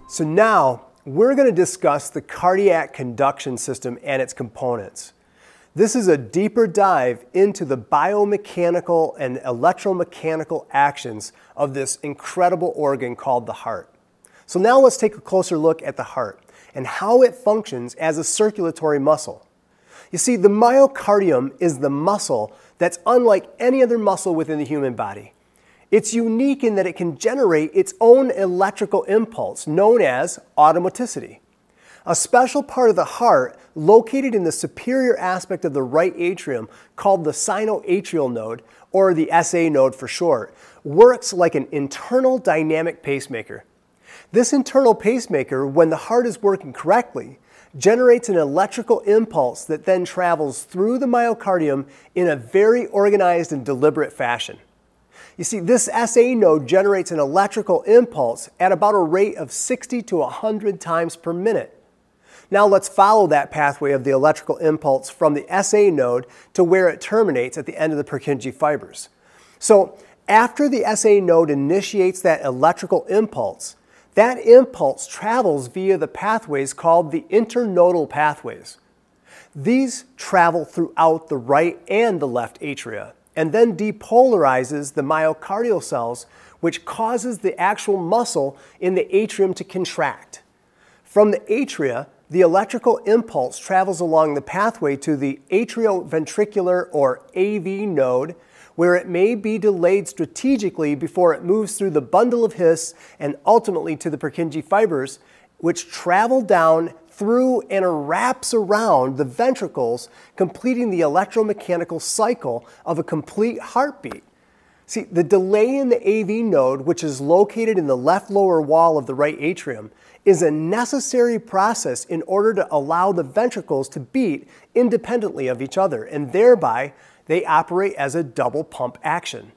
So now we're going to discuss the cardiac conduction system and its components. This is a deeper dive into the biomechanical and electromechanical actions of this incredible organ called the heart. So now let's take a closer look at the heart and how it functions as a circulatory muscle. You see, the myocardium is the muscle that's unlike any other muscle within the human body. It's unique in that it can generate its own electrical impulse, known as automaticity. A special part of the heart, located in the superior aspect of the right atrium, called the Sinoatrial Node, or the SA node for short, works like an internal dynamic pacemaker. This internal pacemaker, when the heart is working correctly, generates an electrical impulse that then travels through the myocardium in a very organized and deliberate fashion. You see, this SA node generates an electrical impulse at about a rate of 60 to 100 times per minute. Now let's follow that pathway of the electrical impulse from the SA node to where it terminates at the end of the Purkinje fibers. So after the SA node initiates that electrical impulse, that impulse travels via the pathways called the Internodal Pathways. These travel throughout the right and the left atria, and then depolarizes the myocardial cells, which causes the actual muscle in the atrium to contract. From the atria, the electrical impulse travels along the pathway to the atrioventricular or AV node, where it may be delayed strategically before it moves through the bundle of His and ultimately to the Purkinje fibers, which travel down through and wraps around the ventricles, completing the electromechanical cycle of a complete heartbeat. See, the delay in the AV node, which is located in the left lower wall of the right atrium, is a necessary process in order to allow the ventricles to beat independently of each other, and thereby they operate as a double pump action.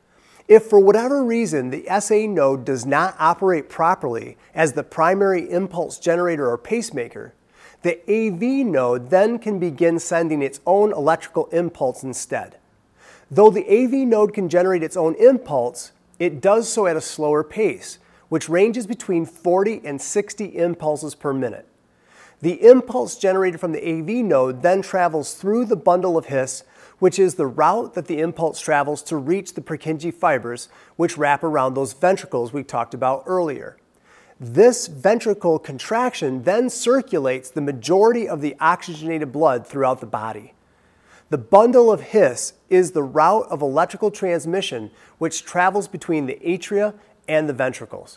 If for whatever reason the SA node does not operate properly as the primary impulse generator or pacemaker, the AV node then can begin sending its own electrical impulse instead. Though the AV node can generate its own impulse, it does so at a slower pace, which ranges between 40 and 60 impulses per minute. The impulse generated from the AV node then travels through the bundle of His, which is the route that the impulse travels to reach the Purkinje fibers, which wrap around those ventricles we talked about earlier. This ventricle contraction then circulates the majority of the oxygenated blood throughout the body. The bundle of His is the route of electrical transmission which travels between the atria and the ventricles.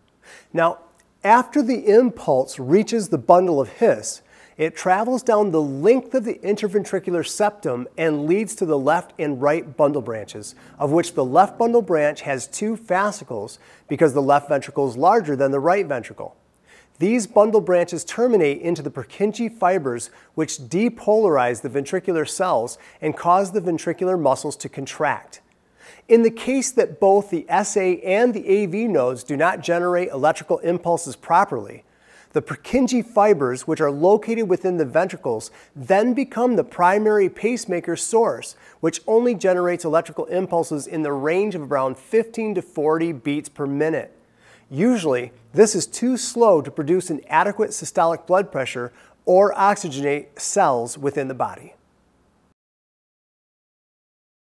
Now, after the impulse reaches the bundle of His, it travels down the length of the interventricular septum and leads to the left and right bundle branches, of which the left bundle branch has two fascicles because the left ventricle is larger than the right ventricle. These bundle branches terminate into the Purkinje fibers, which depolarize the ventricular cells and cause the ventricular muscles to contract. In the case that both the SA and the AV nodes do not generate electrical impulses properly, the Purkinje fibers, which are located within the ventricles, then become the primary pacemaker source, which only generates electrical impulses in the range of around 15 to 40 beats per minute. Usually, this is too slow to produce an adequate systolic blood pressure or oxygenate cells within the body.